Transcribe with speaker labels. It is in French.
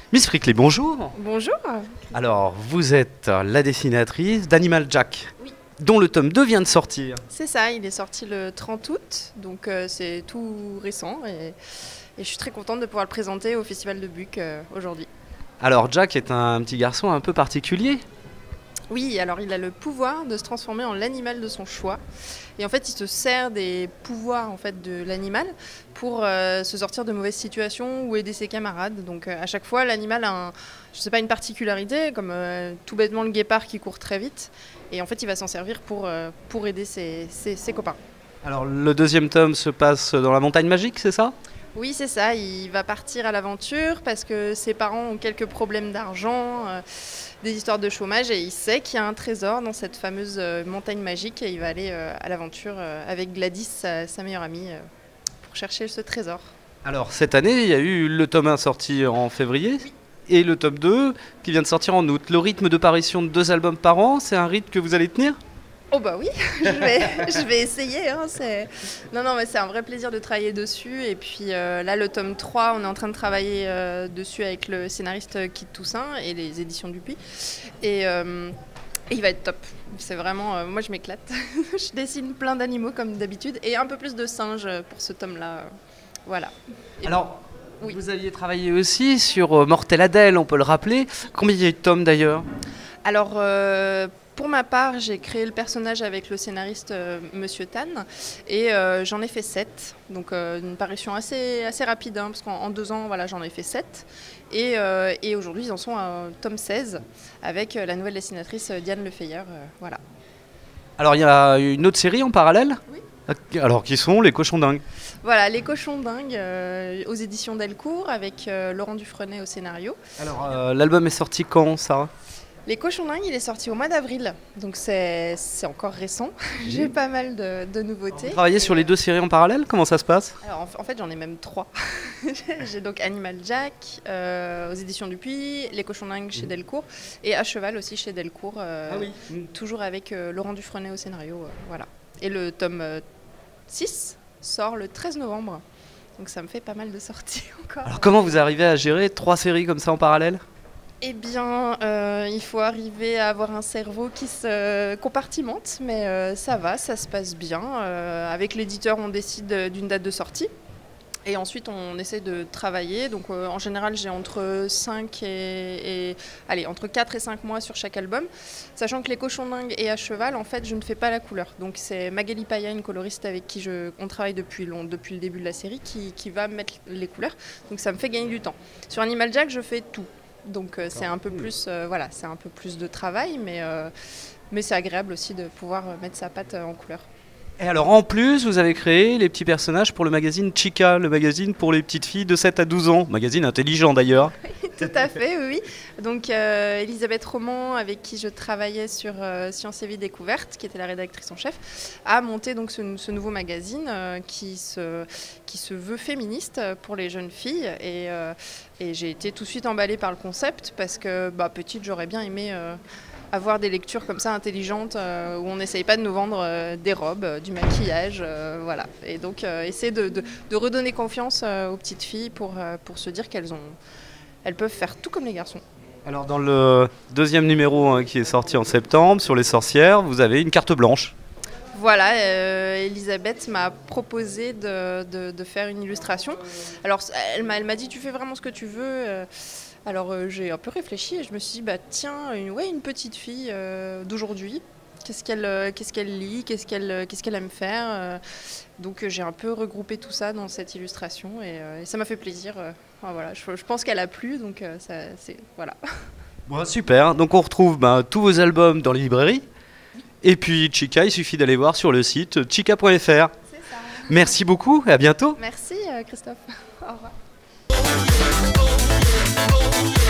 Speaker 1: Miss Frickley, bonjour.
Speaker 2: Bonjour.
Speaker 1: Alors, vous êtes la dessinatrice d'Animal Jack,
Speaker 2: Oui.
Speaker 1: dont le tome 2 vient de sortir.
Speaker 2: C'est ça, il est sorti le 30 août, donc c'est tout récent et je suis très contente de pouvoir le présenter au Festival de Buc aujourd'hui.
Speaker 1: Alors, Jack est un petit garçon un peu particulier.
Speaker 2: Oui, alors il a le pouvoir de se transformer en l'animal de son choix. Et en fait, il se sert des pouvoirs en fait, de l'animal pour se sortir de mauvaises situations ou aider ses camarades. Donc à chaque fois, l'animal a je sais pas, une particularité, comme tout bêtement le guépard qui court très vite. Et en fait, il va s'en servir pour aider ses copains.
Speaker 1: Alors, le deuxième tome se passe dans la montagne magique, c'est ça ?
Speaker 2: Oui, c'est ça. Il va partir à l'aventure parce que ses parents ont quelques problèmes d'argent, des histoires de chômage, et il sait qu'il y a un trésor dans cette fameuse montagne magique et il va aller à l'aventure avec Gladys, sa meilleure amie, pour chercher ce trésor.
Speaker 1: Alors, cette année, il y a eu le tome 1 sorti en février et le tome 2 qui vient de sortir en août. Le rythme de parution de 2 albums par an, c'est un rythme que vous allez tenir ?
Speaker 2: Oh bah oui, je vais essayer. Hein, non, mais c'est un vrai plaisir de travailler dessus. Et puis là, le tome 3, on est en train de travailler dessus avec le scénariste Kit Toussaint et les éditions Dupuis. Et il va être top. C'est vraiment, moi je m'éclate. Je dessine plein d'animaux comme d'habitude et un peu plus de singes pour ce tome-là. Voilà.
Speaker 1: Alors,
Speaker 2: oui.
Speaker 1: Vous aviez travaillé aussi sur Mortel Adèle, on peut le rappeler. Combien il y a eu de tomes d'ailleurs ?
Speaker 2: Alors, pour ma part, j'ai créé le personnage avec le scénariste Monsieur Tan et j'en ai fait 7. Donc une parution assez rapide, hein, parce qu'en 2 ans, voilà, j'en ai fait 7. Et aujourd'hui, ils en sont à tome 16 avec la nouvelle dessinatrice Diane Lefeyer. Voilà.
Speaker 1: Alors, il y a une autre série en parallèle ?
Speaker 2: Oui.
Speaker 1: Alors, qui sont Les Cochons Dingues ?
Speaker 2: Voilà, Les Cochons Dingues aux éditions Delcourt avec Laurent Dufresnay au scénario.
Speaker 1: Alors, l'album est sorti quand, ça ?
Speaker 2: Les Cochons Dingues, il est sorti au mois d'avril, donc c'est encore récent. J'ai pas mal de nouveautés.
Speaker 1: Vous travaillez sur les 2 séries en parallèle ? Comment ça se passe ?
Speaker 2: Alors en fait, j'en ai même 3. J'ai donc Animal Jack aux éditions Dupuis, Les Cochons Dingues chez Delcourt et À Cheval aussi chez Delcourt, toujours avec Laurent Dufresnay au scénario. Voilà. Et le tome 6 sort le 13 novembre, donc ça me fait pas mal de sorties encore.
Speaker 1: Alors comment vous arrivez à gérer 3 séries comme ça en parallèle ?
Speaker 2: Eh bien, il faut arriver à avoir un cerveau qui se compartimente, mais ça va, ça se passe bien. Avec l'éditeur, on décide d'une date de sortie. Et ensuite, on essaie de travailler. Donc, en général, j'ai entre 4 et 5 mois sur chaque album. Sachant que Les Cochons Dingues et À Cheval, en fait, je ne fais pas la couleur. Donc, c'est Magali Paya, une coloriste avec qui on travaille depuis le début de la série, qui va mettre les couleurs. Donc, ça me fait gagner du temps. Sur Animal Jack, je fais tout. Donc c'est un peu plus, c'est un peu plus de travail, mais c'est agréable aussi de pouvoir mettre sa patte en couleur.
Speaker 1: Et alors en plus, vous avez créé les petits personnages pour le magazine Chica, le magazine pour les petites filles de 7 à 12 ans. Magazine intelligent d'ailleurs.
Speaker 2: Tout à fait, oui. Donc Elisabeth Roman, avec qui je travaillais sur Science et Vie Découverte, qui était la rédactrice en chef, a monté donc ce nouveau magazine qui se veut féministe pour les jeunes filles. Et j'ai été tout de suite emballée par le concept parce que petite, j'aurais bien aimé avoir des lectures comme ça intelligentes où on n'essaye pas de nous vendre des robes, du maquillage, voilà. Et donc essayer de redonner confiance aux petites filles pour se dire elles peuvent faire tout comme les garçons.
Speaker 1: Alors dans le 2e numéro qui est sorti en septembre sur les sorcières, vous avez une carte blanche.
Speaker 2: Voilà, Elisabeth m'a proposé de faire une illustration. Alors elle m'a dit tu fais vraiment ce que tu veux. Alors j'ai un peu réfléchi et je me suis dit tiens, une petite fille d'aujourd'hui. Qu'est-ce qu'elle lit, qu'est-ce qu'elle aime faire. Donc j'ai un peu regroupé tout ça dans cette illustration et ça m'a fait plaisir. Voilà, je pense qu'elle a plu, donc voilà.
Speaker 1: Bon, super, donc on retrouve tous vos albums dans les librairies. Et puis Chica, il suffit d'aller voir sur le site chica.fr.
Speaker 2: C'est ça.
Speaker 1: Merci beaucoup et à bientôt.
Speaker 2: Merci Christophe. Au revoir.